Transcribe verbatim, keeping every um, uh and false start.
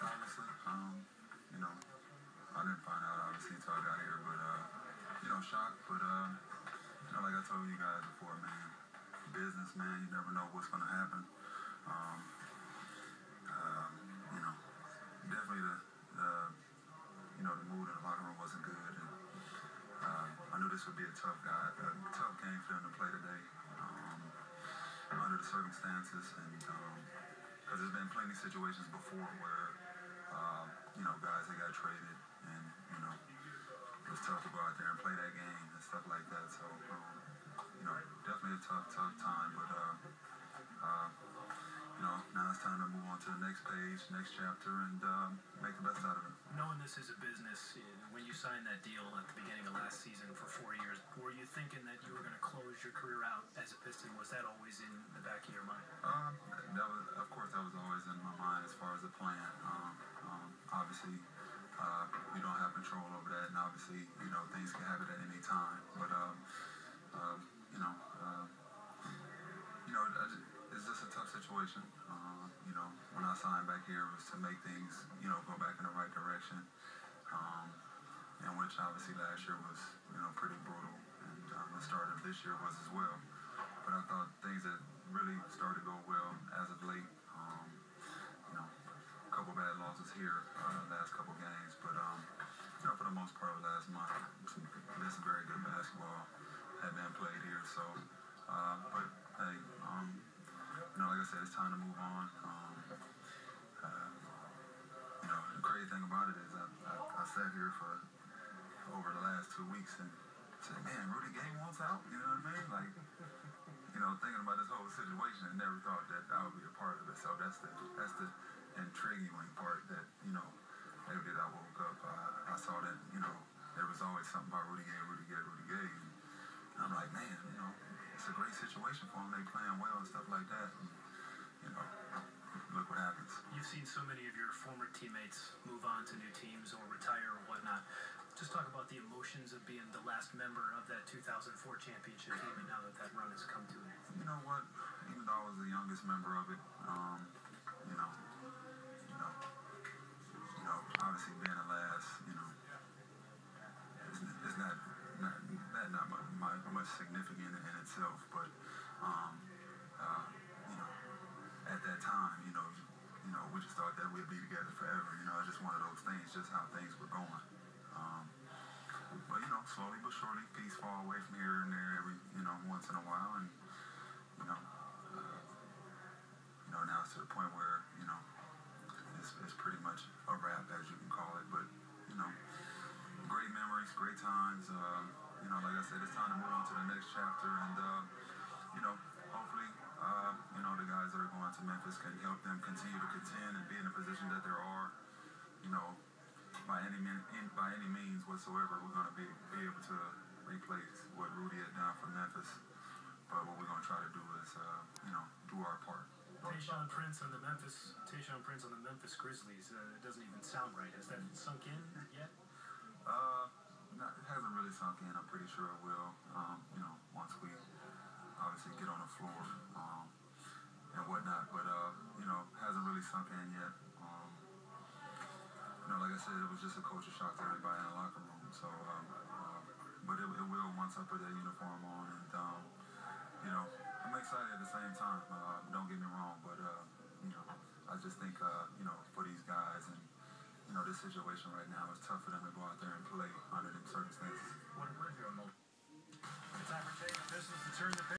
Honestly, um, you know, I didn't find out obviously until I got here, but uh, you know, shocked. But uh, you know, like I told you guys before, man, business, man, you never know what's gonna happen. Um, um, you know, definitely the, the, you know, the mood in the locker room wasn't good, and uh, I knew this would be a tough guy, a tough game for them to play today, um, under the circumstances, and because um, there's been plenty of situations before where. Uh, you know, guys that got traded, and, you know, it was tough to go out there and play that game and stuff like that. So, um, you know, definitely a tough, tough time. But, uh, uh, you know, now it's time to move on to the next page, next chapter, and um, make the best out of it. Knowing this is a business, when you signed that deal at the beginning of last season for four years, were you thinking that you were going to close your career out as a Piston? Was that always in the back of your mind? Um, that was, of course, that was always in my mind as far as the plan. Um, um, obviously, uh, we don't have control over that, and obviously, you know, things can happen at any time. But, um, um, you know, uh, you know, it's just a tough situation. Uh, you know, when I signed back here, it was to make things, you know, go back in the right direction. Um, and which obviously last year was, you know, pretty brutal, and um, the start of this year was as well. But I thought things that really started to go well as of late. Um, you know, a couple bad losses here, uh, last couple games, but um, you know, for the most part of last month, there's some very good basketball had been played here. So, uh, but hey, um, you know, like I said, it's time to move on. Um, uh, you know, the crazy thing about it is I, I, I sat here for over the last two weeks and said, man, Rudy Gay wants out. You know what I mean? Like, you know, thinking about this whole situation and never thought that I would be a part of it. So that's the that's the intriguing part that, you know, every day I woke up, uh, I saw that, you know, there was always something about Rudy Gay, Rudy Gay, Rudy Gay. And I'm like, man, you know, it's a great situation for them. They playing well and stuff like that. And, you know, look what happens. You've seen so many of your former teammates move on to new teams or retire or whatnot. Just talk about the emotions of being the last member of that two thousand four championship team, and now that that run has come to it. You know what? Even though I was the youngest member of it, um, you know, you know, you know, obviously being the last, you know, it's, it's not, not, not, not much, much significant in itself, but, um, uh, you know, at that time, you know, you know, we just thought that we'd be together forever. You know, it's just one of those things, just how things were going. Um, but, you know, slowly but surely, peace fall away from here and there every, you know, once in a while. And, you know, uh, you know, now it's to the point where, you know, it's, it's pretty much a wrap, as you can call it. But, you know, great memories, great times. Uh, you know, like I said, it's time to move on to the next chapter. And, uh, you know, hopefully, uh, you know, the guys that are going to Memphis can help them continue to contend and be in the position that there are, you know, by any in, by any means whatsoever, we're going to be, be able to replace what Rudy had done for Memphis. But what we're going to try to do is, uh, you know, do our part. Tayshaun Prince on the Memphis, Tayshaun Prince on the Memphis Grizzlies. Uh, it doesn't even sound right. Has that sunk in yet? Uh, not, it hasn't really sunk in. I'm pretty sure it will. Um, you know, once we obviously get on the floor um, and whatnot. But uh, you know, hasn't really sunk in yet. Um, you know, like I said, it was just a culture shock to everybody in the locker room. So, um, uh, but it, it will once I put that uniform on, and um, you know, I'm excited at the same time. Uh, don't get me wrong, but uh, you know, I just think uh, you know, for these guys and you know, this situation right now, it's tough for them to go out there and play under them circumstances.